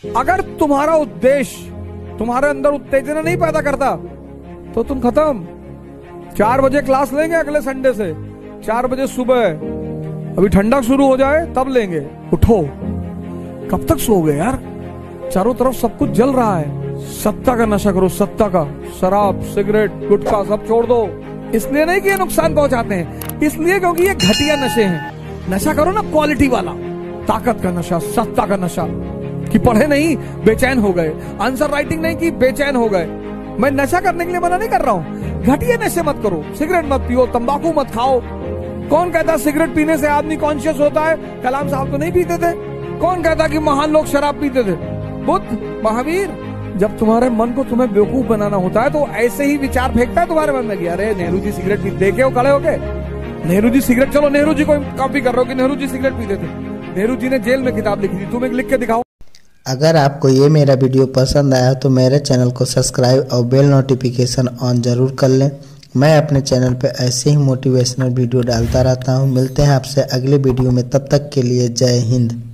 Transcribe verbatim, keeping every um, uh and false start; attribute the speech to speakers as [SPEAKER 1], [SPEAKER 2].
[SPEAKER 1] अगर तुम्हारा उद्देश्य तुम्हारे अंदर उत्तेजना नहीं पैदा करता तो तुम खत्म। चार बजे क्लास लेंगे अगले संडे से, चार बजे सुबह, अभी ठंडक शुरू हो जाए तब लेंगे। उठो, कब तक सोओगे यार? चारों तरफ सब कुछ जल रहा है। सत्ता का नशा करो, सत्ता का। शराब, सिगरेट, गुटखा सब छोड़ दो। इसलिए नहीं कि ये नुकसान पहुंचाते हैं, इसलिए क्योंकि ये घटिया नशे हैं। नशा करो ना क्वालिटी वाला, ताकत का नशा, सत्ता का नशा। कि पढ़े नहीं बेचैन हो गए, आंसर राइटिंग नहीं की बेचैन हो गए। मैं नशा करने के लिए मना नहीं कर रहा हूँ, घटिया नशे मत करो। सिगरेट मत पियो, तंबाकू मत खाओ। कौन कहता सिगरेट पीने से आदमी कॉन्शियस होता है? कलाम साहब तो नहीं पीते थे। कौन कहता कि महान लोग शराब पीते थे? बुद्ध, महावीर। जब तुम्हारे मन को तुम्हें बेवकूफ बनाना होता है तो ऐसे ही विचार फेंकता है तुम्हारे मन में कि अरे नेहरू जी सिगरेट पी, देखे हो खड़े होके नेहरू जी सिगरेट, चलो नेहरू जी को कॉपी कर रहे हो कि नेहरू जी सिगरेट पीते थे। नेहरू जी ने जेल में किताब लिखी थी, तुम एक लिख के दिखाओ।
[SPEAKER 2] अगर आपको ये मेरा वीडियो पसंद आया तो मेरे चैनल को सब्सक्राइब और बेल नोटिफिकेशन ऑन जरूर कर लें। मैं अपने चैनल पे ऐसे ही मोटिवेशनल वीडियो डालता रहता हूँ। मिलते हैं आपसे अगले वीडियो में, तब तक के लिए जय हिंद।